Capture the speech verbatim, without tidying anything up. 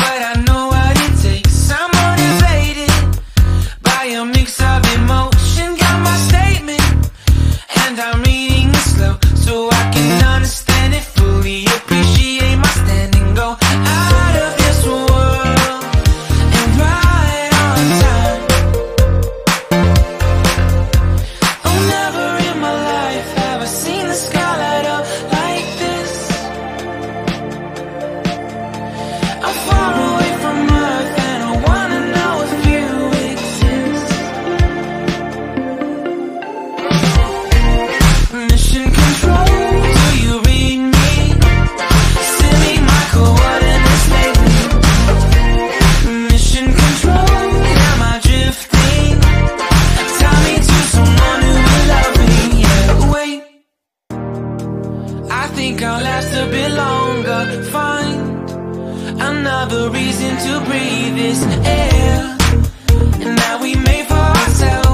but I know what it takes. I'm motivated by a mix of emotion. Got my statement, and I'm reading it slow so I can understand it fully. Appreciate my standing, go out of this world and right on time. Oh, never in my life have I seen the sky light up like this. I'm far away from Earth and I wanna know if you exist. Mission control, do you read me? Send me my coordinates lately. Mission control, am I drifting? Tie me to someone who will love me. Yeah, wait, I think I'll last a bit longer. Find another reason to breathe this air, and that we made for ourselves.